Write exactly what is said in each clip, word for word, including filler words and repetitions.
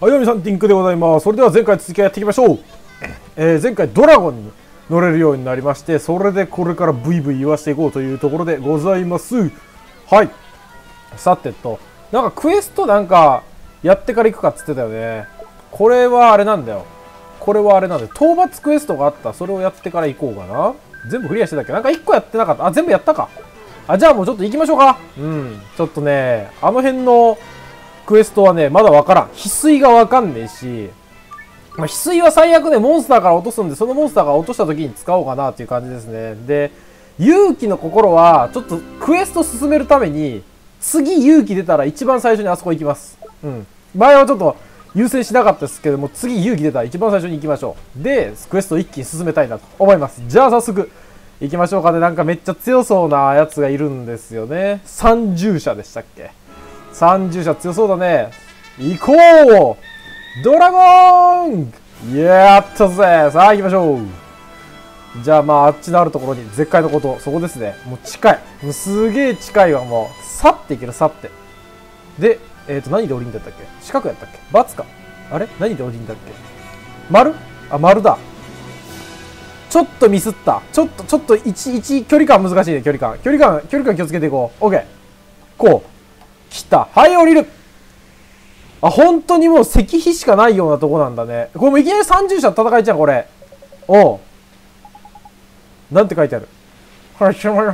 はい、どうも皆さん、ティンクでございます。それでは前回続きをやっていきましょう。えー、前回ドラゴンに乗れるようになりまして、それでこれからブイブイ言わしていこうというところでございます。はい。さてと、なんかクエストなんかやってから行くかっつってたよね。これはあれなんだよ。これはあれなんだよ。討伐クエストがあった。それをやってから行こうかな。全部クリアしてたっけ？なんかいっこやってなかった。あ、全部やったか。あ、じゃあもうちょっと行きましょうか。うん。ちょっとね、あの辺のクエストはね、まだわからん。翡翠がわかんねえし、まあ、翡翠は最悪ね、モンスターから落とすんで、そのモンスターが落とした時に使おうかなっていう感じですね。で、勇気の心は、ちょっとクエスト進めるために、次勇気出たら一番最初にあそこ行きます。うん。前はちょっと優先しなかったですけども、次勇気出たら一番最初に行きましょう。で、クエストを一気に進めたいなと思います。じゃあ早速、行きましょうかね。なんかめっちゃ強そうなやつがいるんですよね。三従者でしたっけ？三従者強そうだね。行こう！ドラゴン！やったぜ！さあ行きましょう。じゃあまああっちのあるところに絶海のこと、そこですね。もう近い。もうすげえ近いわ、もう。去っていける、去って。で、えっと、何で降りんだったっけ？四角やったっけ？×か。あれ？何で降りんだっけ？丸？あ、丸だ。ちょっとミスった。ちょっと、ちょっと1、いち、距離感難しいね、距離感。距離感、距離感気をつけていこう。OK。こう。来た。はい、降りる。あ、本当にもう石碑しかないようなとこなんだね。これもういきなり三従者戦いじゃん、これ。おう。なんて書いてある？これ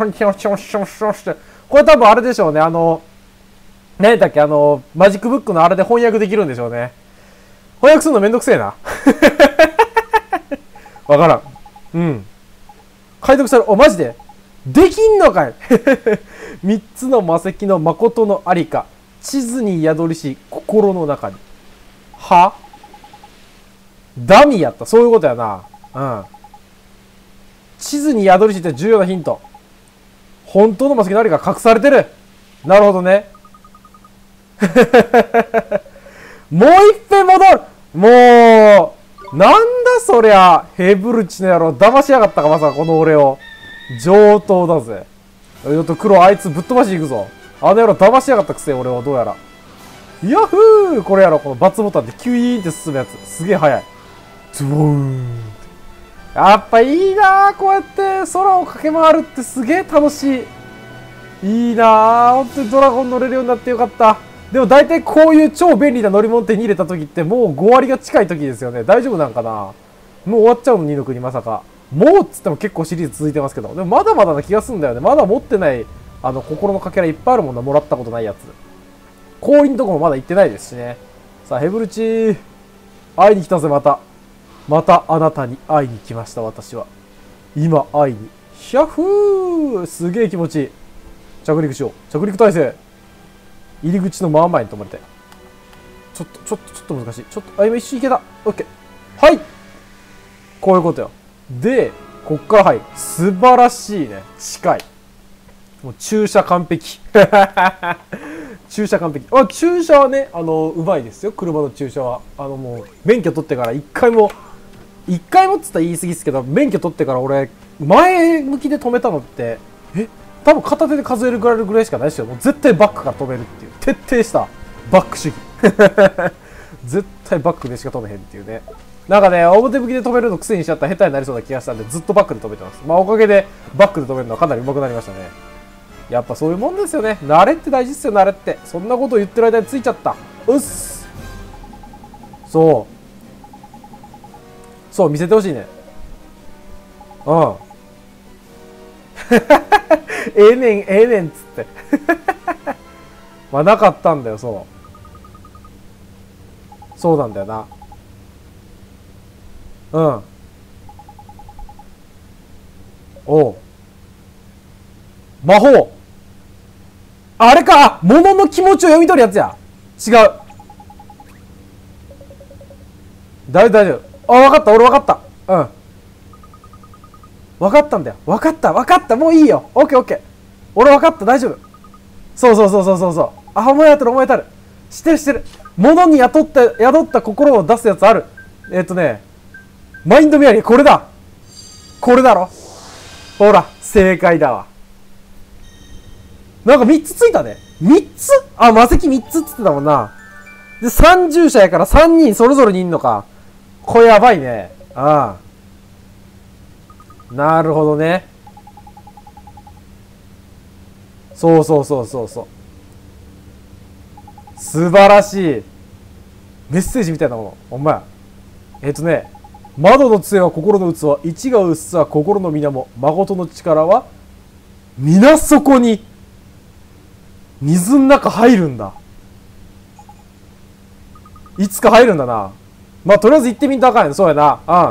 多分あれでしょうね。あの、何だっけ、あの、マジックブックのあれで翻訳できるんでしょうね。翻訳するのめんどくせえな。わからん。うん。解読される。お、マジでできんのかい。三つの魔石の誠のありか。地図に宿りし心の中に。はダミーやった。そういうことやな。うん。地図に宿りしって重要なヒント。本当の魔石のありか隠されてる。なるほどね。もう一遍戻る。もう、なんだそりゃ。ヘブルチの野郎、騙しやがったか、まさかこの俺を。上等だぜ。ちょっと黒、あいつぶっ飛ばしていくぞ。あの野郎騙しやがったくせ、俺はどうやら。ヤッフー！これやろ、このバツボタンでキュイーンって進むやつ。すげえ速い。ズボーン。やっぱいいなー、こうやって空を駆け回るってすげえ楽しい。いいなー、ほんとにドラゴン乗れるようになってよかった。でも大体こういう超便利な乗り物手に入れた時ってもうご割が近い時ですよね。大丈夫なんかな？もう終わっちゃうの、二の国まさか。もうっつっても結構シリーズ続いてますけど。でもまだまだな気がするんだよね。まだ持ってない、あの、心のかけらいっぱいあるもんな。もらったことないやつ。氷のとこもまだ行ってないですしね。さあ、ヘブルチー。会いに来たぜ、また。またあなたに会いに来ました、私は。今、会いに。ヒャッフー！すげえ気持ちいい。着陸しよう。着陸体制。入り口の真ん前に止まりたい。ちょっと、ちょっと、ちょっと難しい。ちょっと、あ、今一瞬いけた。オッケー。はい！こういうことよ。で、こっからはい。素晴らしいね。近い。もう駐車完璧。駐車完璧。あ、駐車はね、あの、うまいですよ。車の駐車は。あの、もう、免許取ってから一回も、一回もっつったら言い過ぎですけど、免許取ってから俺、前向きで止めたのって、え多分片手で数えるぐらいぐらいしかないですよ。もう絶対バックから止めるっていう。徹底したバック主義。絶対バックでしか止めへんっていうね。なんかね、表向きで止めるの癖にしちゃったら下手になりそうな気がしたんで、ずっとバックで止めてます。まあおかげでバックで止めるのはかなり上手くなりましたね。やっぱそういうもんですよね。慣れって大事っすよ、慣れって。そんなこと言ってる間についちゃった。うっす。そう。そう、見せてほしいね。うん。ええねん、ええねんっつって。まあなかったんだよ、そう。そうなんだよな。うん。おう。魔法。あれか！物の気持ちを読み取るやつや。違う。大丈夫、大丈夫。あ、わかった、俺わかった。うん。わかったんだよ。わかった、わかった。もういいよ。オッケーオッケー。俺わかった、大丈夫。そうそうそうそうそうそう。あ、思い当たる思い当たる。知ってる知ってる。物に宿った、宿った心を出すやつある。えっとね、マインドメアリー、これだ。これだろ。ほら、正解だわ。なんかみっつついたね。みっつ？あ、魔石みっつっつってたもんな。 で、三従者やからさんにんそれぞれにいんのか。これやばいね。ああ。なるほどね。そうそうそうそうそう。素晴らしい。メッセージみたいなもの。ほんまや。えっとね。窓の杖は心の器。一がうっすは心の源。誠の力は皆そこに。水の中入るんだ。いつか入るんだな。まあ、とりあえず行ってみんとあかんやん。そうやな。うん。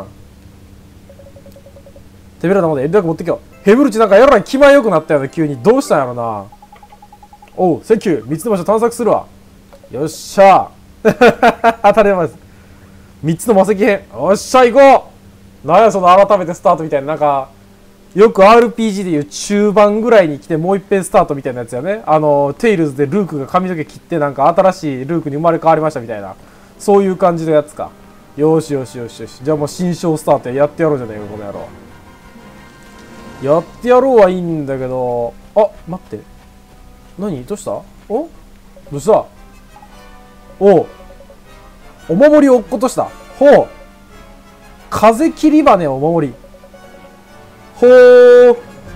手べらなもんで連絡持ってきよう。ヘブルチなんかやらに気前良くなったよね、急に。どうしたんやろな。おう、センキュー。三つの場所探索するわ。よっしゃ。当たり前です。三つの魔石編。よっしゃ、行こう。なんや、その改めてスタートみたいな。なんか、よく アールピージー でいう中盤ぐらいに来てもう一遍スタートみたいなやつやね。あの、テイルズでルークが髪の毛切ってなんか新しいルークに生まれ変わりましたみたいな。そういう感じのやつか。よしよしよしよし。じゃあもう新章スタートやってやろうじゃねえか、この野郎。やってやろうはいいんだけど。あ、待って。何どうした？おどうした？おう。お守りを落っことした。ほう。風切り羽お守り。ほー。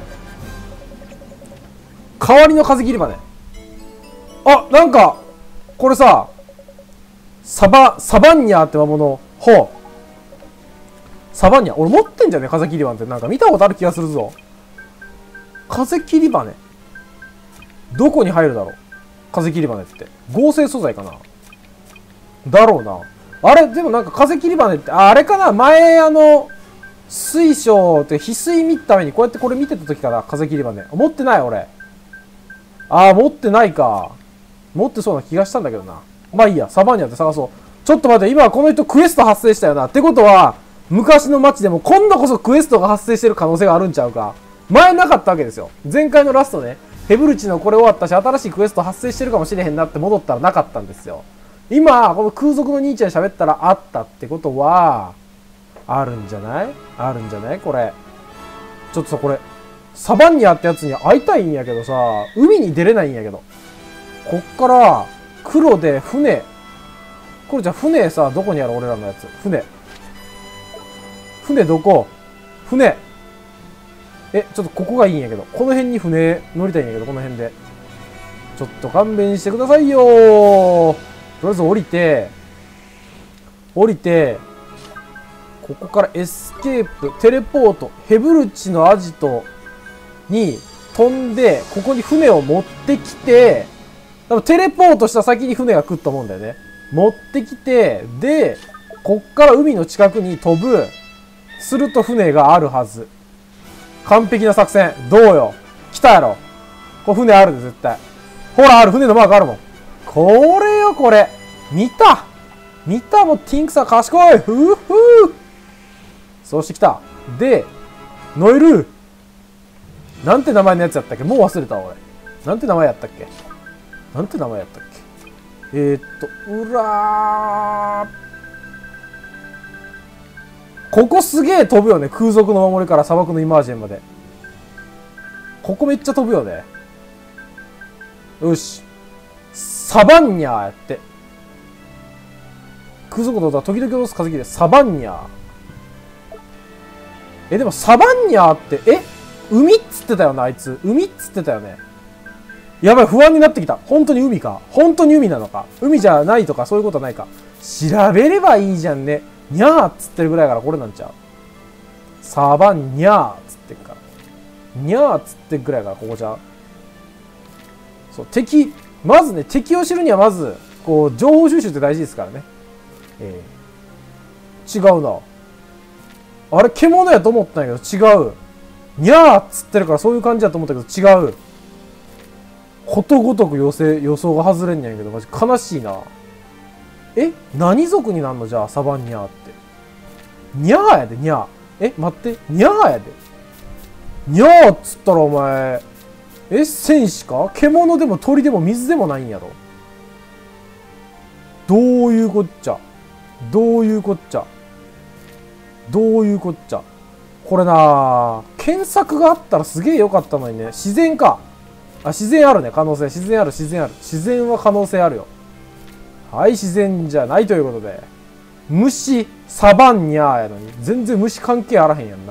代わりの風切り羽。あ、なんか、これさ、サバ、サバンニャーって魔物。ほう。サバンニャー。俺持ってんじゃね風切り羽って。なんか見たことある気がするぞ。風切り羽。どこに入るだろう風切り羽って。合成素材かなだろうな。あれでもなんか風切り羽って、あ、あれかな前あの、水晶って翡翠見るためにこうやってこれ見てた時かな風切り羽。持ってない俺。ああ、持ってないか。持ってそうな気がしたんだけどな。まあいいや、サバンニャって探そう。ちょっと待って、今この人クエスト発生したよな。ってことは、昔の街でも今度こそクエストが発生してる可能性があるんちゃうか。前なかったわけですよ。前回のラストね。ヘブルチのこれ終わったし、新しいクエスト発生してるかもしれへんなって戻ったらなかったんですよ。今、この空賊の兄ちゃん喋ったらあったってことは、あるんじゃないあるんじゃないこれ。ちょっとさ、これ、サバンニャってやつに会いたいんやけどさ、海に出れないんやけど。こっから、黒で船。これじゃあ船さ、どこにある俺らのやつ。船。船どこ船。え、ちょっとここがいいんやけど。この辺に船乗りたいんやけど、この辺で。ちょっと勘弁してくださいよー。とりあえず降りて、降りて、ここからエスケープ、テレポート、ヘブルチのアジトに飛んで、ここに船を持ってきて、多分テレポートした先に船が来ると思うんだよね。持ってきて、で、こっから海の近くに飛ぶ、すると船があるはず。完璧な作戦。どうよ。来たやろ。これ船あるで、絶対。ほら、ある。船のマークあるもん。これよ、これ。見た見たもう、ティンクさん賢い。ふうふう。そうしてきた。で、ノエル。なんて名前のやつやったっけもう忘れた、俺。なんて名前やったっけなんて名前やったっけえー、っと、うらー。ここすげえ飛ぶよね。空賊の守りから砂漠のイマージェンまで。ここめっちゃ飛ぶよね。よし。サバンニャーやって。空賊の音は時々落とす風切りでサバンニャー。え、でもサバンニャーって、え海っつってたよな、あいつ。海っつってたよね。やばい、不安になってきた。本当に海か。本当に海なのか。海じゃないとか、そういうことはないか。調べればいいじゃんね。にゃーっつってるぐらいからこれなんちゃう。サバンニャーっつってるから。にゃーっつってるぐらいからここじゃう。そう、敵、まずね、敵を知るにはまず、こう、情報収集って大事ですからね。えー、違うな。あれ、獣やと思ったんやけど、違う。にゃーっつってるからそういう感じだと思ったけど、違う。ことごとく予想、予想が外れんねやけど、マジ悲しいな。え何族になんのじゃあ、サバンニャーって。ニャーやで、ニャー。え待って、ニャーやで。ニャーっつったらお前、え戦士か獣でも鳥でも水でもないんやろ。どういうこっちゃ。どういうこっちゃ。どういうこっちゃ。これなぁ、検索があったらすげえ良かったのにね。自然か。あ、自然あるね、可能性。自然ある、自然ある。自然は可能性あるよ。 はい、自然じゃないということで。虫、サバンニャーやのに、全然虫関係あらへんやんな。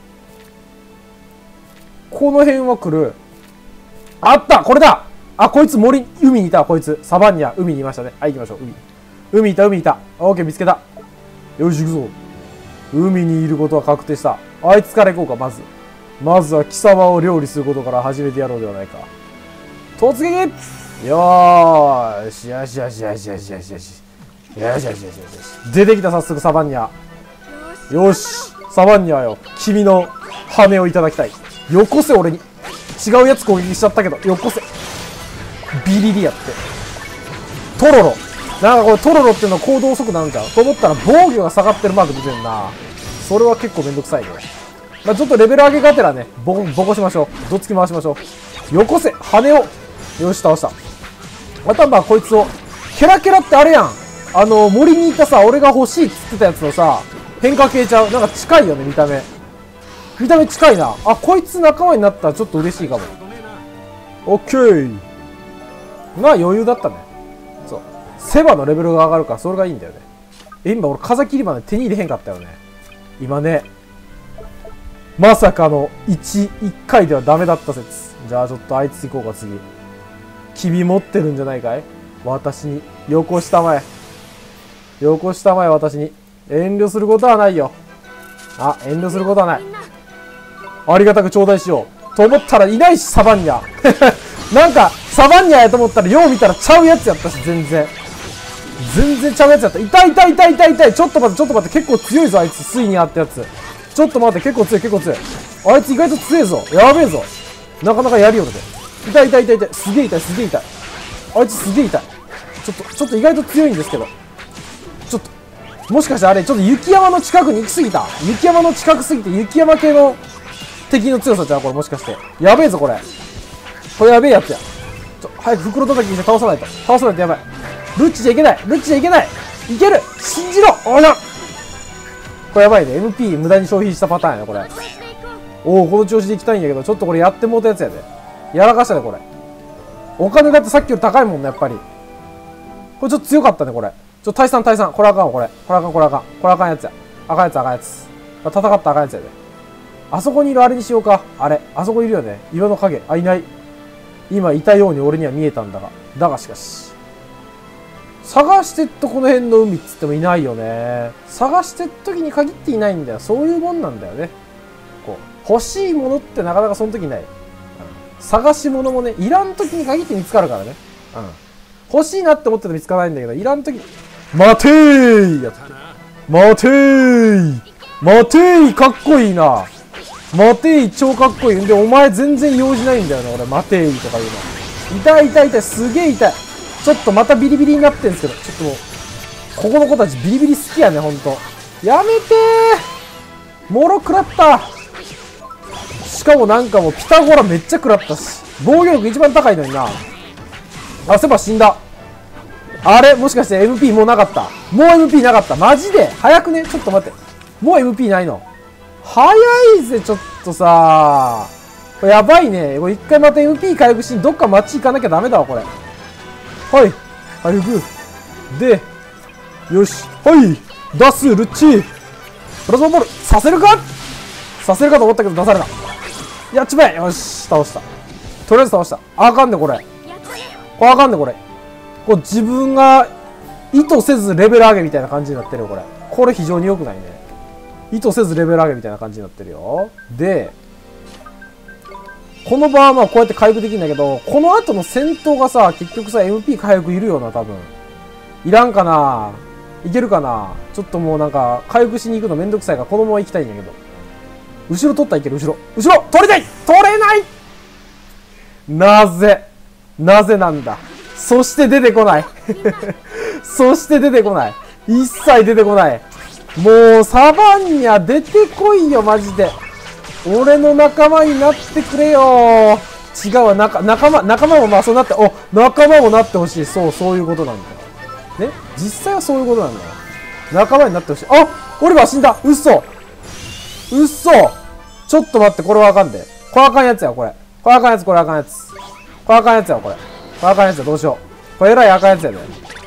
この辺は来る。あった、これだ。あ、こいつ森、海にいた、こいつ。サバンニャ、海にいましたね。はい、行きましょう、海。海いた、海いた。オッケー、見つけた。よし、行くぞ。海にいることは確定した。あいつから行こうか、まず。まずは貴様を料理することから始めてやろうではないか。突撃よーし、よしよしよしよしよしよし。よしよしよしよしよし。出てきた、早速、サバンニャ。よし、サバンニャよ。君の羽をいただきたい。よこせ、俺に。違うやつ攻撃しちゃったけど、よこせ。ビリリやって。トロロ。なんかこれトロロっていうのは行動遅くなるんじゃんと思ったら防御が下がってるマーク出てるな。それは結構めんどくさいね。まあ、ちょっとレベル上げがてらね、ボコ、ボコしましょう。どっつき回しましょう。よこせ羽をよし、倒した。またまあこいつを。ケラケラってあれやん。あの、森にいたさ、俺が欲しいっつってたやつのさ、変化系ちゃう。なんか近いよね、見た目。見た目近いな。あ、こいつ仲間になったらちょっと嬉しいかも。オッケー。まあ余裕だったね。そう。セバのレベルが上がるからそれがいいんだよね。え、今俺風切り花手に入れへんかったよね。今ね。まさかのいち、いっかいではダメだった説。じゃあちょっとあいつ行こうか次。君持ってるんじゃないかい私に。よこしたまえ。よこしたまえ私に。遠慮することはないよ。あ、遠慮することはない。ありがたく頂戴しよう。と思ったらいないし、サバンニャ。なんか、サバンニャやと思ったら、よう見たらちゃうやつやったし、全然。全然ちゃうやつやった。痛い痛い痛い痛い痛い。ちょっと待って、ちょっと待って。結構強いぞ、あいつ。水にあったやつ。ちょっと待って、結構強い、結構強い。あいつ意外と強いぞ。やべえぞ。なかなかやりよるで。痛い痛い痛い痛い。すげえ痛い、すげえ痛い。あいつすげえ痛い。ちょっと、ちょっと意外と強いんですけど。ちょっと、もしかしてあれ、ちょっと雪山の近くに行き過ぎた。雪山の近くすぎて、雪山系の敵の強さじゃん、これもしかして。やべえぞ、これ。これやべえやつや。ちょ、早く袋叩きして倒さないと。倒さないとやばい。ルッチじゃいけない。ルッチじゃいけない。いける。信じろ。おいしょ。これやばいね。エムピー 無駄に消費したパターンやね、これ。おお、この調子でいきたいんやけど、ちょっとこれやってもうたやつやで。やらかしたね、これ。お金だってさっきより高いもんね、やっぱり。これちょっと強かったね、これ。ちょっと退散退散。これあかんわ、これ。これあかん、これあかん。これあかんやつや。あかんやつ、あかんやつ。戦ったあかんやつやで。あそこにいるあれにしようか。あれ。あそこいるよね。岩の影。あ、いない。今いたように俺には見えたんだが。だがしかし。探してっとこの辺の海っつってもいないよね。探してっ時に限っていないんだよ。そういうもんなんだよね。こう。欲しいものってなかなかその時ない。うん、探し物もね、いらん時に限って見つかるからね。うん。欲しいなって思ってて見つからないんだけど、いらん時に。待てーやって。待てー待てーかっこいいな。待てー超かっこいい。んで、お前全然用事ないんだよな、俺。待てーとか言うの。痛い痛い痛い。すげえ痛い。ちょっとまたビリビリになってんすけど、ちょっともう、ここの子たちビリビリ好きやね、ほんと。やめてーもろ食らったしかもなんかもうピタゴラめっちゃ食らったし。防御力一番高いのにな。あ、セバ死んだ。あれもしかして エムピー もうなかった。もう エムピー なかった。マジで早くねちょっと待って。もう エムピー ないの早いぜ、ちょっとさー。これやばいね。これ一回また エムピー 回復しにどっか街行かなきゃダメだわ、これ。はい。回復。で、よし。はい。出す、ルッチ。プラズマボール、させるかさせるかと思ったけど出された。やっちまえ。よし。倒した。とりあえず倒した。あかんね、これ。これあかんね、これ。こう自分が意図せずレベル上げみたいな感じになってるよ、これ。これ非常に良くないね。意図せずレベル上げみたいな感じになってるよ。で、この場はまあこうやって回復できるんだけど、この後の戦闘がさ、結局さ、エムピー 回復いるよな、多分。いらんかないけるかなちょっともうなんか、回復しに行くのめんどくさいから、このまま行きたいんやけど。後ろ取ったらいける、後ろ。後ろ取れない取れないなぜなぜなんだ。そして出てこない。そして出てこない。一切出てこない。もう、サバンニャ出てこいよ、マジで。俺の仲間になってくれよ。違うわ、仲、仲間、仲間もまあそうなって、お、仲間もなってほしい。そう、そういうことなんだよ。ね、実際はそういうことなんだよ。仲間になってほしい。あ、オリバー死んだ。うっそ。うっそ。ちょっと待って、これはあかんで。これあかんやつや、これ。これあかんやつ、これあかんやつ。これあかんやつや、これ。これあかんやつや、どうしよう。これえらいあかんやつやで。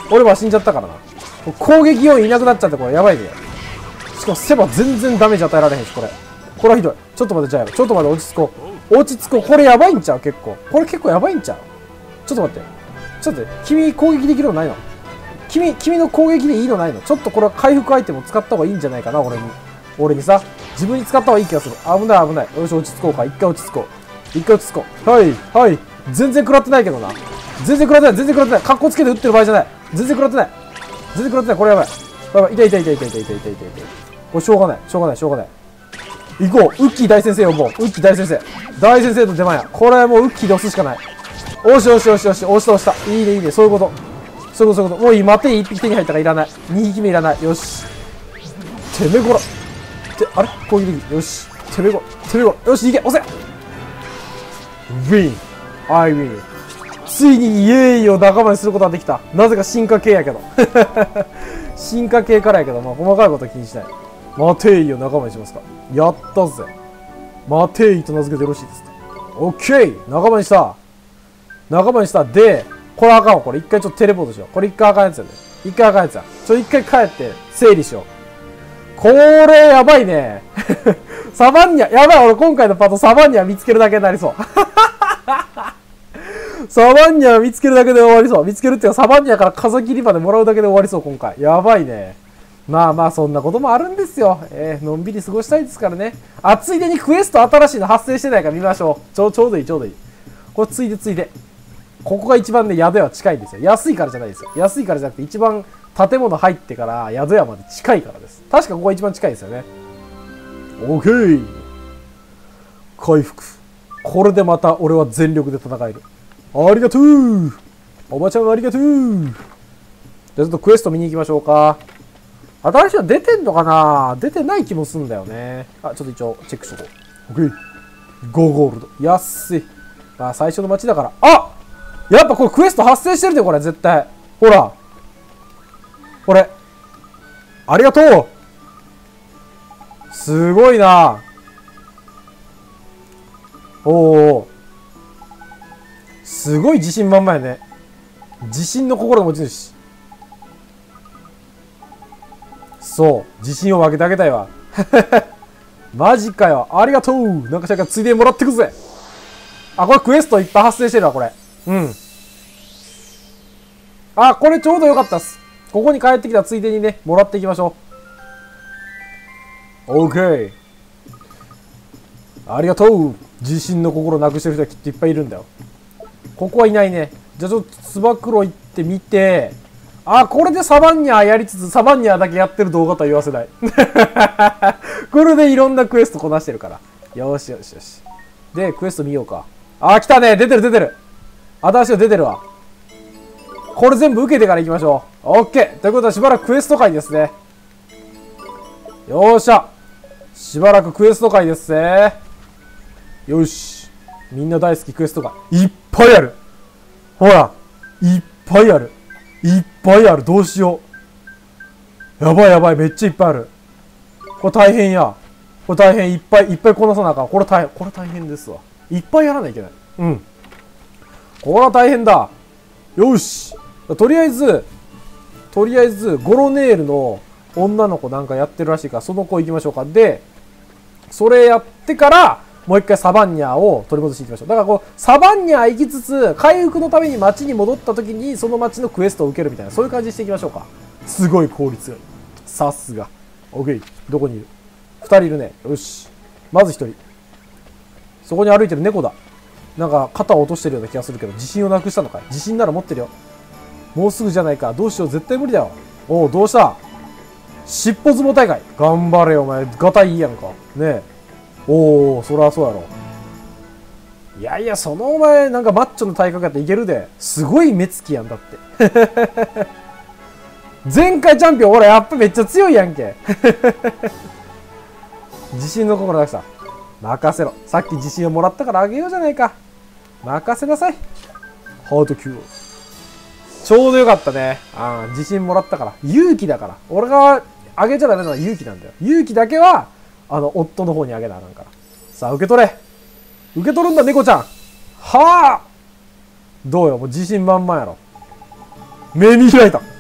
オリバー死んじゃったからな。攻撃要員いなくなっちゃって、これやばいね。しかもセバ全然ダメージ与えられへんし、これ。これはひどい。ちょっと待って、じゃあ、ちょっと待って、落ち着こう。落ち着こう。これやばいんちゃう結構。これ結構やばいんちゃうちょっと待って。ちょっと待って。君攻撃できるのないの君、君の攻撃でいいのないのちょっとこれは回復アイテムを使った方がいいんじゃないかな、俺に。俺にさ。自分に使った方がいい気がする。危ない危ない。よし、落ち着こうか。一回落ち着こう。一回落ち着こう。はい、はい。全然食らってないけどな。全然食らってない、全然食らってない。カッコつけて打ってる場合じゃない。全然食らってない。全然食らってない。これやばい。やばい。痛い痛い痛い痛い痛い痛い痛い痛い。これしょうがない。しょうがない、しょうがない。行こう。ウッキー大先生呼ぼう。ウッキー大先生。大先生と出番や。これはもうウッキーで押すしかない。おしよしよしよし。押した押した。いいねいいね。そういうこと。そういうことそういうこと。もういい。待て。一匹手に入ったからいらない。二匹目いらない。よし。てめえこら。て、あれ攻撃的。よし。てめえこら。てめえこら。よし、行け。押せ。ウィン。アイウィン。ついにイエーイを仲間にすることができた。なぜか進化系やけど。進化系からやけど、まあ細かいことは気にしない。マテイを仲間にしますか。やったぜ。マテイと名付けてよろしいですか。オッケー仲間にした。仲間にした。で、これあかんわ。これ一回ちょっとテレポートしよう。これ一回あかんやつやね。一回あかんやつや。ちょ、一回帰って整理しよう。これやばいね。サバンニャ、やばい。俺今回のパートサバンニャ見つけるだけになりそう。サバンニャ見つけるだけで終わりそう。見つけるっていうかサバンニャから風切りまでもらうだけで終わりそう、今回。やばいね。まあまあ、そんなこともあるんですよ。えー、のんびり過ごしたいですからね。あ、ついでにクエスト新しいの発生してないか見ましょう。ちょ、ちょうどいい、ちょうどいい。これついでついで。ここが一番ね、宿屋近いんですよ。安いからじゃないですよ。安いからじゃなくて、一番建物入ってから宿屋まで近いからです。確かここが一番近いですよね。オーケー。回復。これでまた俺は全力で戦える。ありがとうおばちゃんありがとうじゃあちょっとクエスト見に行きましょうか。新しいの出てんのかな出てない気もすんだよね。あ、ちょっと一応チェックしとこう。オッケー。ごゴールド。安い。まあ最初の街だから。あやっぱこれクエスト発生してるで、これ絶対。ほら。これ。ありがとうすごいなおお。すごい自信満々やね。自信の心の持ち主。そう。自信を分けてあげたいわ。マジかよ。ありがとうなんかしらからついでにもらってくぜ。あ、これクエストいっぱい発生してるわ、これ。うん。あ、これちょうどよかったっす。ここに帰ってきたついでにね、もらっていきましょう。オーケー。ありがとう自信の心をなくしてる人はきっといっぱいいるんだよ。ここはいないね。じゃあちょっとつば九郎行ってみて、あ、これでサバンニャーやりつつ、サバンニャーだけやってる動画とは言わせない。これでいろんなクエストこなしてるから。よしよしよし。で、クエスト見ようか。あ、来たね出てる出てる新しいの出てるわ。これ全部受けてから行きましょう。オッケーということはしばらくクエスト会ですね。よーしゃしばらくクエスト会ですね。よし。みんな大好きクエスト会。いっぱいある。ほら。いっぱいある。いっぱいある。どうしよう。やばいやばい。めっちゃいっぱいある。これ大変や。これ大変。いっぱいいっぱいこなさなあかん。これ大変。これ大変ですわ。いっぱいやらないといけない。うん。これは大変だ。よし。とりあえず、とりあえず、ゴロネールの女の子なんかやってるらしいから、その子行きましょうか。で、それやってから、もう一回サバンニャーを取り戻していきましょう。だからこう、サバンニャー行きつつ、回復のために街に戻った時に、その街のクエストを受けるみたいな、そういう感じにしていきましょうか。すごい効率がいい。さすが。オッケー。どこにいる？二人いるね。よし。まず一人。そこに歩いてる猫だ。なんか肩を落としてるような気がするけど、自信をなくしたのかい？自信なら持ってるよ。もうすぐじゃないか。どうしよう。絶対無理だよ。おう、どうした？尻尾相撲大会。頑張れよ、お前。ガタいいやんか。ねえ。おお、そりゃそうやろ。いやいや、そのお前、なんかマッチョの体格やったらいけるで。すごい目つきやんだって。前回チャンピオン、ほら、やっぱめっちゃ強いやんけ。自信の心出した。任せろ。さっき自信をもらったからあげようじゃないか。任せなさい。ハートキュー。ちょうどよかったね。ああ、自信もらったから。勇気だから。俺があげちゃダメなのは勇気なんだよ。勇気だけは、あの、夫の方にあげなあかんから。さあ、受け取れ。受け取るんだ、猫ちゃん。はあどうよ、もう自信満々やろ。目見開いた。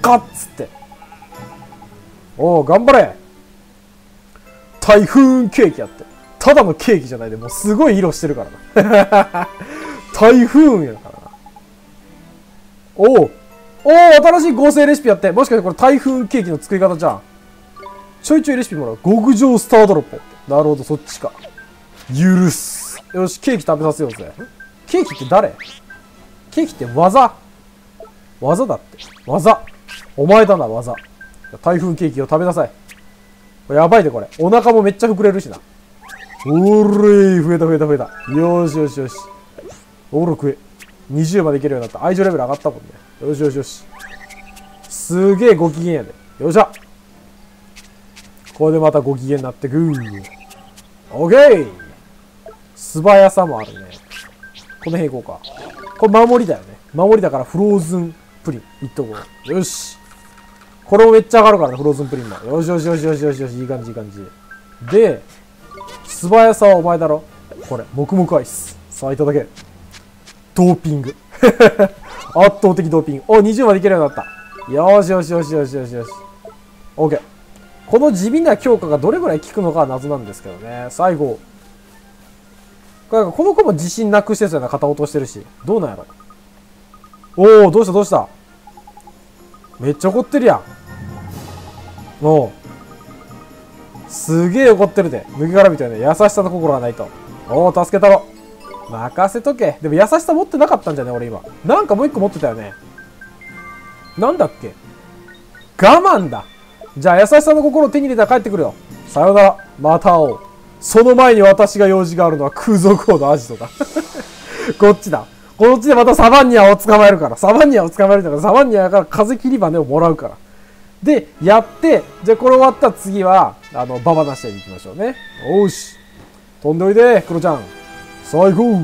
かっつって。おお、頑張れ。台風ケーキやって。ただのケーキじゃないで、もうすごい色してるからな。台風やからな。おお、おお、新しい合成レシピやって。もしかしてこれ台風ケーキの作り方じゃん。ちょいちょいレシピもらう。極上スタードロップ。なるほど、そっちか。許す。よし、ケーキ食べさせようぜ。ケーキって誰？ケーキって技。技だって。技。お前だな、技。台風ケーキを食べなさい。これやばいで、これ。お腹もめっちゃ膨れるしな。おーれー、増えた増えた増えた。よーしよしよし。おーろ食え。にじゅうまでいけるようになった。愛情レベル上がったもんね。よしよしよし。すげえご機嫌やで。よっしゃ。これでまたご機嫌になってくー。オッケー。素早さもあるね。この辺行こうか。これ守りだよね。守りだからフローズンプリン。いっとこう。よし。これもめっちゃ上がるからね、フローズンプリンも。よしよしよしよしよしよし。いい感じいい感じ。で、素早さはお前だろ。これ、黙々アイス。さあ、いただけ。ドーピング。圧倒的ドーピング。お、にじゅうまでいけるようになった。よしよしよしよしよしよし。オッケー。この地味な強化がどれぐらい効くのかは謎なんですけどね。最後。この子も自信なくしてそうやな。肩落としてるし。どうなんやろ。おお、どうしたどうした。めっちゃ怒ってるやん。おう。すげえ怒ってるで。抜け殻みたいな優しさの心がないと。おお、助けたろ。任せとけ。でも優しさ持ってなかったんじゃね俺今。なんかもう一個持ってたよね。なんだっけ。我慢だ。じゃあ優しさの心を手に入れたら帰ってくるよ。さよなら。また会おう。その前に私が用事があるのは空賊王のアジトだ。こっちだ。こっちでまたサバンニャを捕まえるから。サバンニャを捕まえるんだから、サバンニャから風切り羽をもらうから。で、やって、じゃあこれ終わったら次は、あの、ババナシアに行きましょうね。おーし。飛んでおいで、クロちゃん。最高。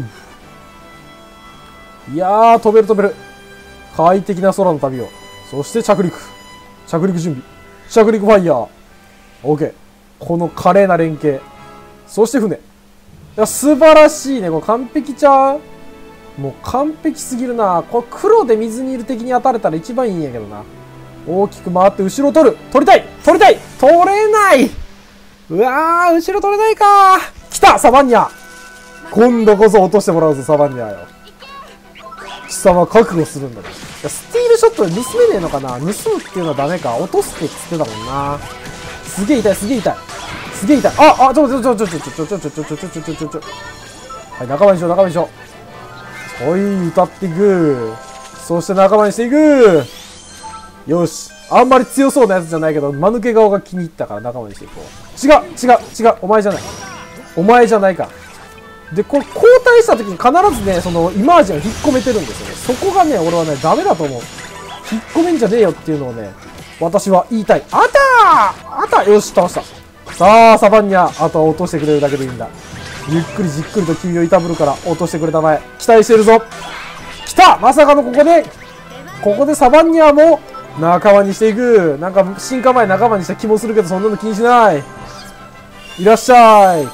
いやー、飛べる飛べる。快適な空の旅を。そして着陸。着陸準備。着陸ファイヤー。オーケー。この華麗な連携。そして船。いや、素晴らしいね。これ完璧ちゃう？もう完璧すぎるな。これ黒で水にいる敵に当たれたら一番いいんやけどな。大きく回って後ろを取る。取りたい取りたい取れない。うわー、後ろ取れないかー。来たサバンニャ。今度こそ落としてもらうぞ、サバンニャよ。貴様覚悟するんだね。いや、スティールショットで盗めねえのかな。盗むっていうのはダメか。落とすって言ってたもんな。すげえ痛い、すげえ痛い。すげえ痛い。あ、あ、ちょちょちょちょちょちょちょちょちょちょちょちょちょちょちょ。はい、仲間にしよう、仲間にしよう。おい、歌っていく。そして仲間にしていく。よし。あんまり強そうなやつじゃないけど、間抜け顔が気に入ったから仲間にしていこう。違う、違う、違う。お前じゃない。お前じゃないか。で、これ交代した時に必ずね、そのイマージンを引っ込めてるんですよね。そこがね、俺はね、ダメだと思う。引っ込めんじゃねえよっていうのをね、私は言いたい。あったーあったよし、倒した。さあ、サバンニャ。あとは落としてくれるだけでいいんだ。ゆっくりじっくりと君をいたぶるから落としてくれたまえ。期待してるぞ。来たまさかのここで、ここでサバンニャも仲間にしていく。なんか進化前仲間にした気もするけど、そんなの気にしない。いらっしゃい。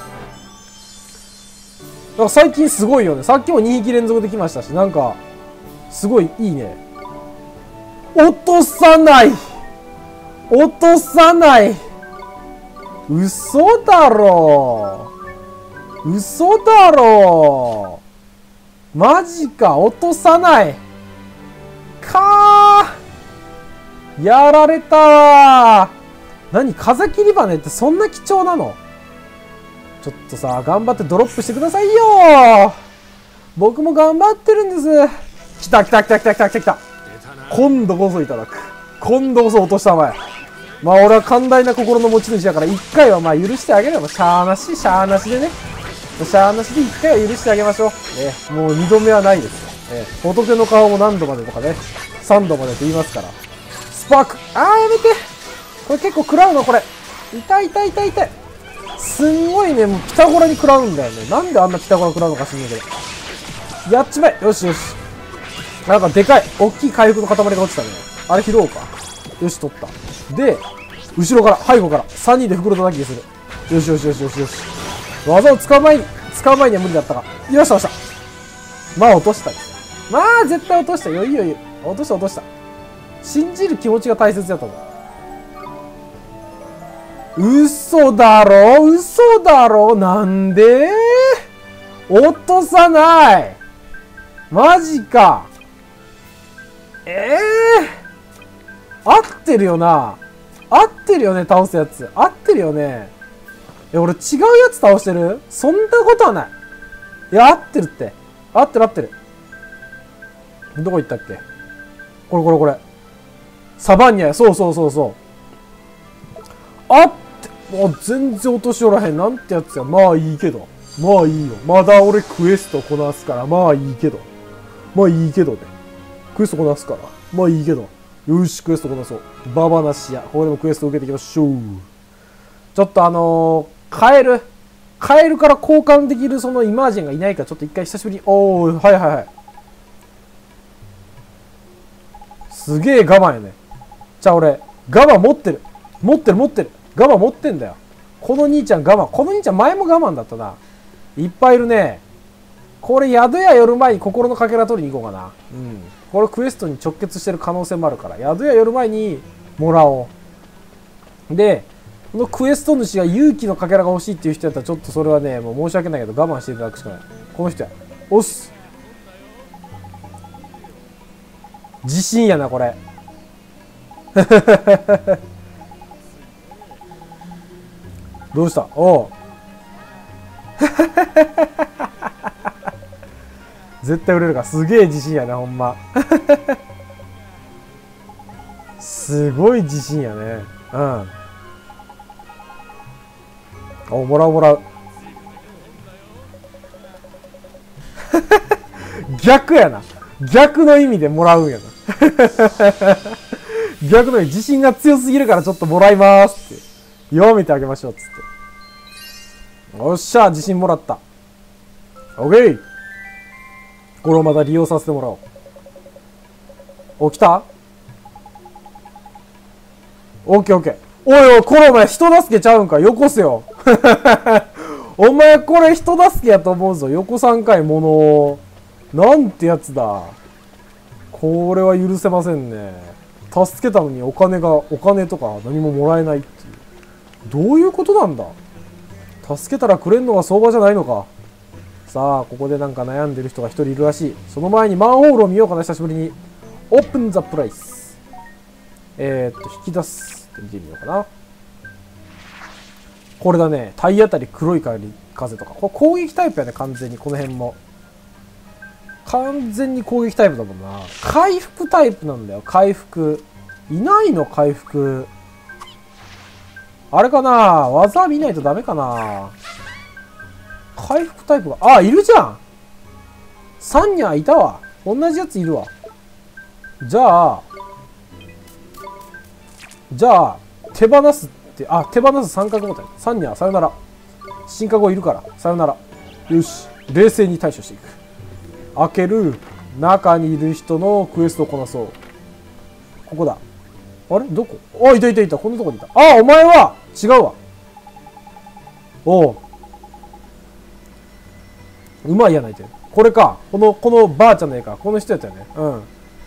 なんか最近すごいよね。さっきもにひき連続できましたし、なんか、すごいいいね。落とさない落とさない嘘だろ嘘だろマジか落とさないかーやられたー何風切り羽ってそんな貴重なのちょっとさ、頑張ってドロップしてくださいよー僕も頑張ってるんです。来た来た来た来た来た来た来た今度こそいただく。今度こそ落としたまえ。まあ俺は寛大な心の持ち主だから一回はまあ許してあげればしゃーなし、しゃーなしでね。しゃーなしで一回は許してあげましょう。えもう二度目はないですよ。え仏の顔も何度までとかね。三度までって言いますから。スパークあーやめてこれ結構食らうのこれ。痛い痛い痛い痛い。すんごいね、もうピタゴラに食らうんだよね。なんであんなピタゴラ食らうのか知んないけど。やっちまえよしよし。なんかでかい。大きい回復の塊が落ちたね。あれ拾おうか。よし、取った。で、後ろから、背後から、さんにんで袋叩きする。よしよしよしよしよし。技を使う前に、使う前には無理だったか。よし、倒した。まあ落としたです。まあ絶対落とした。余裕余裕。落とした落とした。 信じる気持ちが大切だったんだ。嘘だろ嘘だろなんで落とさないマジか。ええー、合ってるよな。合ってるよね、倒すやつ。合ってるよね。え、俺違うやつ倒してる？そんなことはない。いや、合ってるって。合ってる合ってる。どこ行ったっけ？これこれこれ。サバンニャや。そうそうそうそう。あって、もう全然落としおらへん。なんてやつや。まあいいけど。まあいいよ。まだ俺クエストこなすから。まあいいけど。まあいいけどね。クエストこなすから。まあいいけど。よし、クエストこなそう。ババナシや。ここでもクエスト受けていきましょう。ちょっとあのー、カエル。カエルから交換できるそのイマージェンがいないから、ちょっと一回久しぶりに。おー、はいはいはい。すげえ我慢やね。じゃあ俺、我慢持ってる。持ってる持ってる。我慢持ってんだよ。この兄ちゃん我慢。この兄ちゃん前も我慢だったな。いっぱいいるね。これ宿屋寄る前に心のかけら取りに行こうかな。うん。これクエストに直結してる可能性もあるから、宿屋寄る前にもらおう。で、このクエスト主が勇気のかけらが欲しいっていう人やったら、ちょっとそれはね、もう申し訳ないけど我慢していただくしかない。この人や。おっす。自信やな、これ。どうした？おう。絶対売れるから。すげえ自信やな、ほんま。すごい自信やね。うん。お、もらうもらう。逆やな。逆の意味でもらうんやな。逆の意味、自信が強すぎるからちょっともらいますって。弱めてあげましょうっつって。よっしゃ、自信もらった。オッケー。これをまた利用させてもらおう。お、来た？オッケーオッケー。おいおい、これお前人助けちゃうんか。よこせよ。お前これ人助けやと思うぞ。よこさんかいものを。なんてやつだ。これは許せませんね。助けたのにお金が、お金とか何ももらえないっていう。どういうことなんだ。助けたらくれんのが相場じゃないのか。さあ、ここでなんか悩んでる人が一人いるらしい。その前にマンホールを見ようかな、久しぶりに。オープンザプライス。えー、っと、引き出すって見てみようかな。これだね。体当たり黒い風とか。これ攻撃タイプやね、完全に。この辺も。完全に攻撃タイプだもんな。回復タイプなんだよ、回復。いないの、回復。あれかな、技見ないとダメかな。回復タイプが、あ、いるじゃん。サンニャいたわ。同じやついるわ。じゃあ、じゃあ、手放すって、あ、手放す三角ボタン。サンニャ、さよなら。進化後いるから、さよなら。よし、冷静に対処していく。開ける。中にいる人のクエストをこなそう。ここだ。あれどこ？あ、いたいたいた。こんなとこにいた。あ、お前は違うわ。おう。うまいやないて。これか。この、このばあちゃんの絵か。この人やったよね。うん。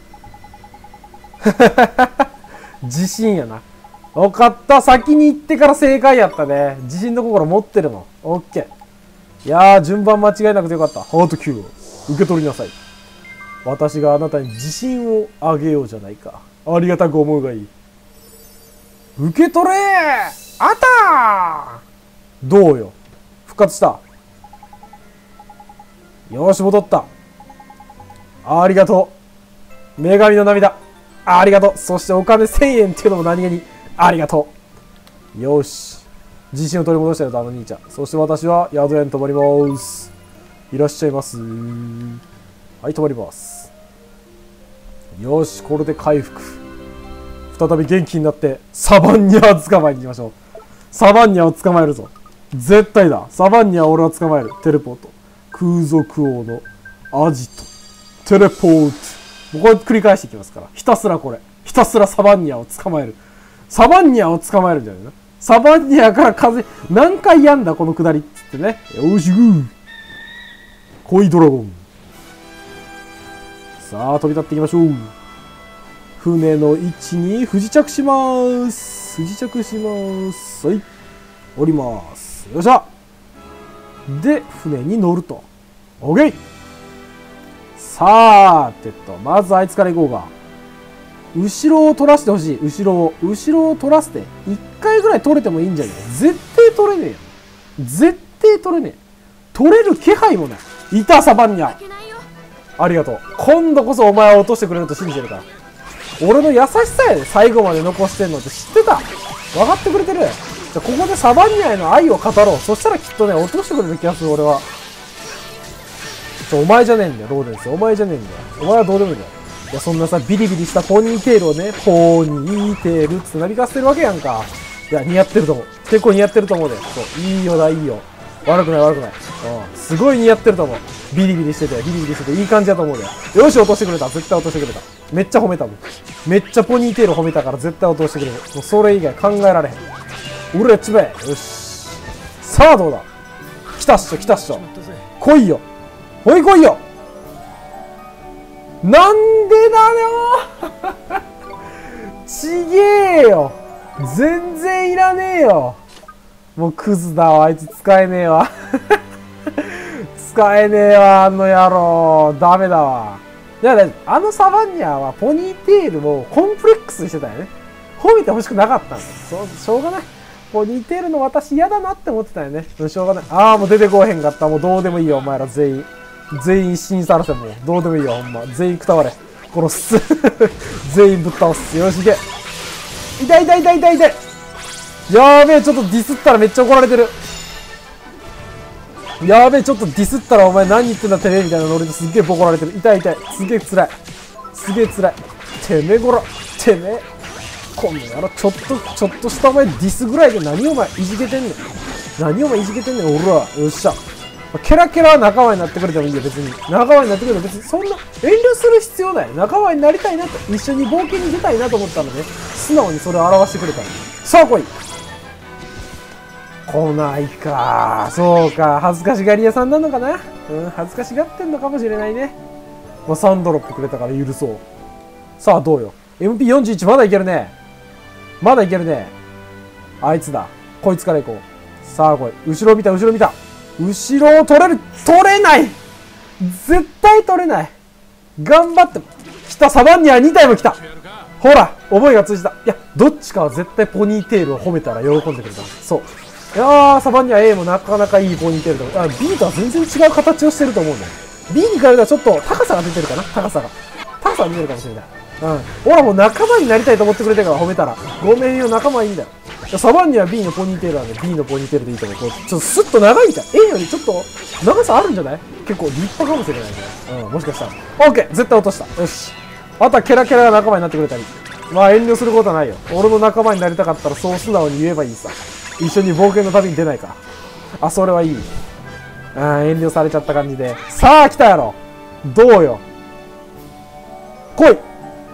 自信やな。わかった。先に行ってから正解やったね。自信の心持ってるの。オッケー。いやー、順番間違えなくてよかった。ハートキューを受け取りなさい。私があなたに自信をあげようじゃないか。ありがたく思うがいい。受け取れー、あったー。どうよ。復活した。よーし、戻った。ありがとう。女神の涙。ありがとう。そしてお金せんえんっていうのも何気にありがとう。よし。自信を取り戻したよと、あの兄ちゃん。そして私は宿屋に泊まります。いらっしゃいます。はい、泊まります。よし、これで回復。再び元気になってサバンニャを捕まえに行きましょう。サバンニャを捕まえるぞ。絶対だ。サバンニャを俺は捕まえる。テレポート。空賊王のアジト。テレポート。もうこれ繰り返していきますから。ひたすらこれ。ひたすらサバンニャを捕まえる。サバンニャを捕まえるんじゃないの？サバンニャから風、何回やんだこのくだりっつってね。よしぐー。恋ドラゴン。さあ、飛び立っていきましょう。 船の位置に不時着します。不時着します。はい。降ります。よっしゃ。で、船に乗ると。オッケー。さーてと、まずあいつから行こうか。後ろを取らせてほしい。後ろを。後ろを取らせて。一回ぐらい取れてもいいんじゃねえ。絶対取れねえよ。絶対取れねえ。取れる気配もない。いた、サバンニャ。ありがとう。今度こそお前は落としてくれると信じてるから。俺の優しさやで、最後まで残してんのって知ってた。分かってくれてる。じゃあここでサバンニャへの愛を語ろう。そしたらきっとね、落としてくれる気がする、俺は。ちょ、お前じゃねえんだよ、ローデンス。お前じゃねえんだよ。お前はどうでもいいんだよ。いや、そんなさ、ビリビリしたポニーテールをね、ポニーテールってなびかせてるわけやんか。いや、似合ってると思う。結構似合ってると思うで。そう、いいよだ、いいよ。悪くない、悪くない。うん、すごい似合ってると思う。ビリビリしてて、ビリビリしてて、いい感じだと思うで。よし、落としてくれた。絶対落としてくれた。めっちゃ褒めたもん。めっちゃポニーテール褒めたから絶対落としてくれる。もうそれ以外考えられへん。俺やっちまえ。よし。さあ、どうだ。来たっしょ、来たっしょ。来いよ。ほい来いよ。なんでだよちげえよ。全然いらねえよ。もうクズだわ。あいつ使えねえわ。使えねえわ、あの野郎。ダメだわ。いや、あのサバンニャはポニーテールをコンプレックスにしてたよね。褒めてほしくなかったんだよ。そう、しょうがない。ポニーテールの私嫌だなって思ってたよね。しょうがない。ああ、もう出てこへんかった。もうどうでもいいよ、お前ら全員。全員死にさらせ。もうどうでもいいよ、ほんま。全員くたわれ。殺す。全員ぶっ倒す。よし、いけ。痛い痛い痛い痛い痛い。やーべえ、ちょっとディスったらめっちゃ怒られてる。やーべえ、ちょっとディスったらお前何言ってんだてめえみたいなノリですっげえボコられてる。痛い痛い。すげえ辛い。すげえ辛い。てめえこら。てめえ。こんなやろ、ちょっと、ちょっとしたお前ディスぐらいで何お前いじけてんねん。何お前いじけてんねん、俺は。よっしゃ。ケラケラは仲間になってくれてもいいよ、別に。仲間になってくれても別に、そんな、遠慮する必要ない。仲間になりたいなと、一緒に冒険に出たいなと思ったのね。素直にそれを表してくれたの。さあ来い。来ないか。そうか。恥ずかしがり屋さんなのかな。うん、恥ずかしがってんのかもしれないね。まあ、さんドロップくれたから許そう。さあ、どうよ。エムピーよんじゅういち まだいけるね。まだいけるね。あいつだ。こいつから行こう。さあ来い。後ろ見た、後ろ見た。後ろを取れる。取れない。絶対取れない。頑張って。来た。サバンニャに体も来た。ほら、覚えが通じた。いや、どっちかは絶対ポニーテールを褒めたら喜んでくれた。そう。いやー、サバンニャ A もなかなかいいポニーテールだ。あ、B とは全然違う形をしてると思うんだよ。B に比べたらちょっと高さが出てるかな。高さが。高さが出てるかもしれない。うん。俺はもう仲間になりたいと思ってくれてから褒めたら。ごめんよ、仲間いいんだよ。サバンニャ B のポニーテールはね、B のポニーテールでいいと思う。こうちょっとスッと長いみたい。A よりちょっと長さあるんじゃない？結構立派かもしれないね。うん、もしかしたら。オッケー、絶対落とした。よし。あとはケラケラが仲間になってくれたり。まあ遠慮することはないよ。俺の仲間になりたかったらそう素直に言えばいいさ。一緒に冒険の旅に出ないか。あ、それはいい。あー、遠慮されちゃった感じで。さあ、来たやろ。どうよ。来い。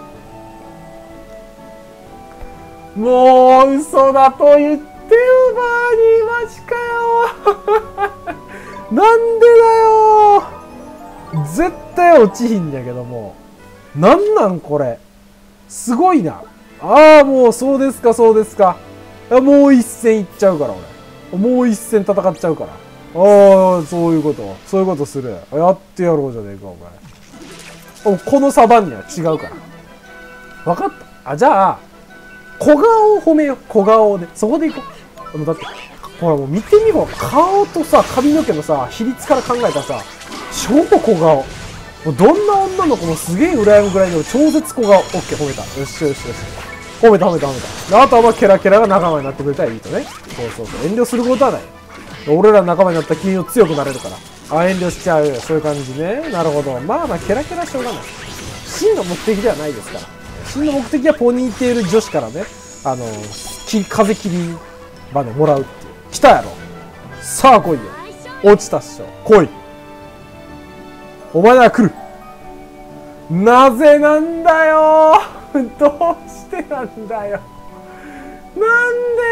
もう嘘だと言ってよ、バーニー。マジかよ。なんでだよ。絶対落ちひんやけども。なんなんこれ。すごいな。ああ、もうそうですか、そうですか。もう一戦いっちゃうから俺。もう一戦戦っちゃうから。ああ、そういうこと。そういうことする。やってやろうじゃねえか、お前。このサバンニは違うから。わかった。あ、じゃあ、小顔を褒めよう。小顔で。そこでいこう。だって、ほらもう見てみろ。顔とさ、髪の毛のさ、比率から考えたらさ、超小顔。もうどんな女の子もすげえ羨むぐらいの超絶小顔。オッケー、褒めた。よしよしよし。褒めた褒めた褒めた。あとはまあケラケラが仲間になってくれたらいいとね。そうそうそう。遠慮することはない。俺ら仲間になったら君を強くなれるから。あ、遠慮しちゃう。そういう感じね。なるほど。まあまあケラケラしょうがない。真の目的ではないですから。真の目的はポニーテール女子からね、あの、風切りバネもらうっていう。来たやろ。さあ来いよ。落ちたっしょ。来い。お前なら来る。なぜなんだよ。どうしてなんだよ。なん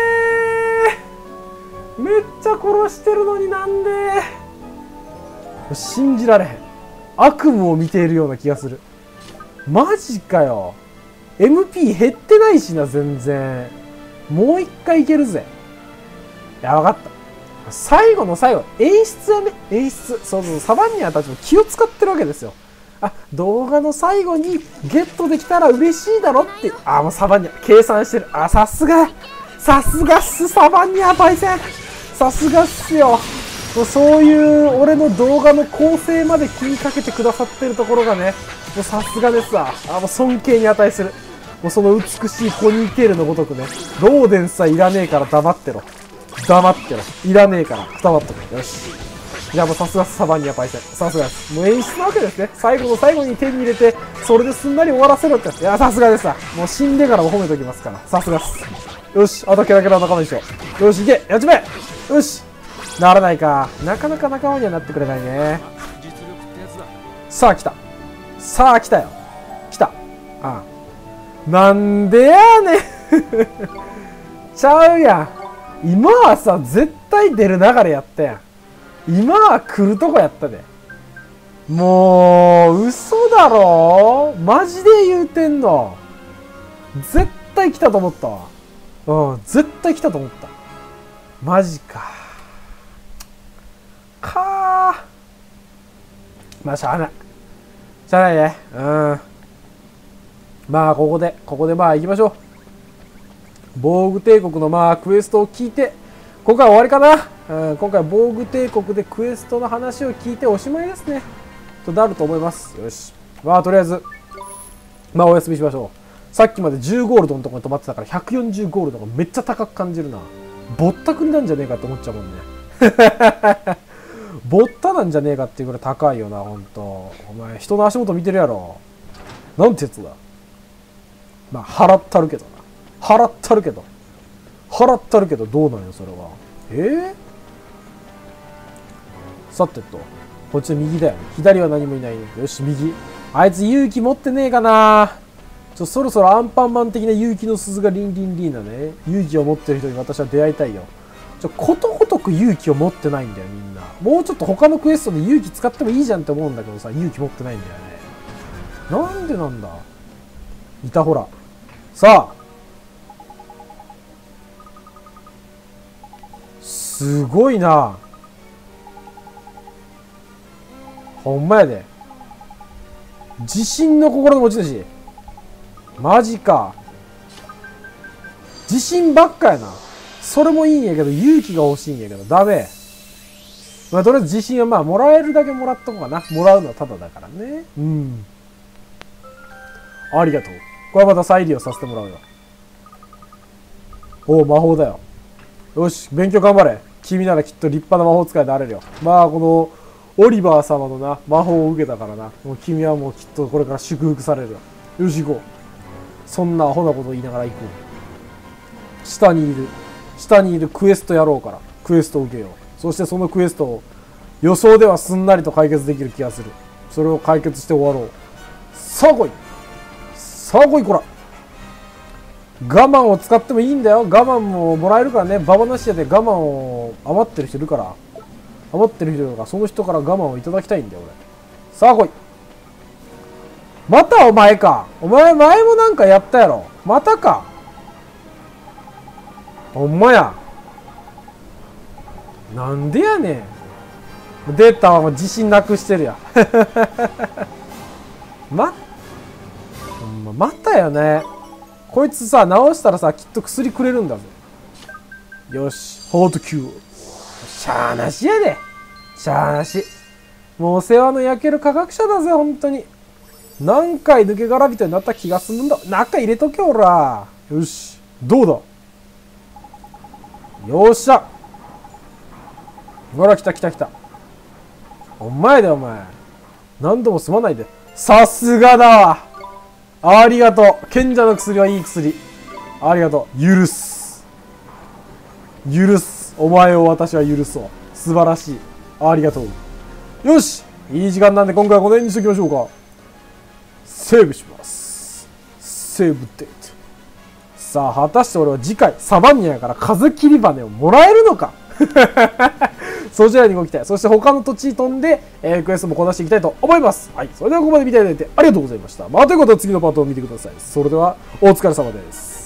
で。めっちゃ殺してるのになんで。信じられへん。悪夢を見ているような気がする。マジかよ。 エムピー 減ってないしな、全然。もう一回いけるぜ。いや、わかった。最後の最後、演出はね、演出。そうそう、サバンニャたちも気を使ってるわけですよ。あ、動画の最後にゲットできたら嬉しいだろって。あ、もうサバンニャ、計算してる。あ、さすが。さすがっす、サバンニャパイセン。さすがっすよ。もうそういう俺の動画の構成まで気にかけてくださってるところがね、もうさすがですわ。あ、もう尊敬に値する。もうその美しいポニーテールのごとくね、ローデンさえいらねえから黙ってろ。黙ってろ。いらねえから黙っとけ。よし。じゃあもうさすがサバンニャパイセン。さすがです。もう演出なわけですね。最後の最後に手に入れて、それですんなり終わらせろって。いや、さすがですわ。もう死んでからも褒めときますから。さすがです。よし。あとケラケラ仲間にしよう。よし、いけ。やっちまえ。よし。ならないか。なかなか仲間にはなってくれないね。さあ来た。さあ来たよ。来た。ああ。なんでやねん。ちゃうやん。今はさ、絶対出る流れやったやん。今は来るとこやったで。もう、嘘だろ？マジで言うてんの。絶対来たと思ったわ。うん、絶対来たと思った。マジか。かー。まあ、しゃあない。しゃあないね。うん。まあ、ここで、ここでまあ行きましょう。防具帝国のまあ、クエストを聞いて、今回は終わりかな。うん、今回は防具帝国でクエストの話を聞いておしまいですね。となると思います。よし。まあ、とりあえず、まあ、お休みしましょう。さっきまでじゅうゴールドのところに止まってたからひゃくよんじゅうゴールドがめっちゃ高く感じるな。ぼったくりなんじゃねえかって思っちゃうもんね。ぼったなんじゃねえかっていうぐらい高いよな、ほんと。お前、人の足元見てるやろ。なんてやつだ。まあ、払ったるけどな。払ったるけど。払ったるけど、どうなんよ、それは。えー、さてと。こっちの右だよ。左は何もいない。よし、右。あいつ勇気持ってねえかな。ちょ、そろそろアンパンマン的な勇気の鈴がリンリンリンだね。勇気を持ってる人に私は出会いたいよ。ちょ、ことごとく勇気を持ってないんだよ、みんな。もうちょっと他のクエストで勇気使ってもいいじゃんって思うんだけどさ、勇気持ってないんだよね。なんでなんだ。いたほら。さあ。すごいな。ほんまやで。自信の心の持ち主。マジか。自信ばっかやな。それもいいんやけど、勇気が欲しいんやけど、ダメ。まあ、とりあえず自信はまあ、もらえるだけもらっとこうかな。もらうのはタダだからね。うん。ありがとう。これはまた再利用させてもらうよ。おお、魔法だよ。よし、勉強頑張れ。君ならきっと立派な魔法使いであれるよ。まあ、この、オリバー様のな、魔法を受けたからな。もう君はもうきっとこれから祝福されるよ。よし、行こう。そんなアホなこと言いながら行こう。下にいる。下にいるクエストやろうから。クエストを受けよう。そしてそのクエストを予想ではすんなりと解決できる気がする。それを解決して終わろう。さあ来い。さあ来いこら。我慢を使ってもいいんだよ。我慢ももらえるからね。ババナシアで我慢を余ってる人いるから。余ってる人いるから、その人から我慢をいただきたいんだよ、俺。さあ来い。またお前か。お前前もなんかやったやろ。またか。ほんまや。なんでやねん。出たわ、自信なくしてるや。ま、ほんま、またやね。こいつさ、直したらさ、きっと薬くれるんだぜ。よし、ホートキュー。しゃーなしやで。しゃーなし。もうお世話の焼ける科学者だぜ、ほんとに。何回抜け殻人になった気がするんだ。中入れとけ、おら。よし。どうだ。よっしゃ。ほら、来た来た来た。お前だよ、お前。何度もすまないで。さすがだわ。ありがとう。賢者の薬はいい薬。ありがとう。許す。許す。お前を私は許そう。素晴らしい。ありがとう。よし。いい時間なんで今回はこの辺にしときましょうか。セーブします。セーブデート。さあ、果たして俺は次回、サバンニャから風切り羽をもらえるのかそちらに動きたい。そして他の土地に飛んで、えー、クエストもこなしていきたいと思います。はい。それではここまで見ていただいてありがとうございました。まあ、ということで次のパートを見てください。それでは、お疲れ様です。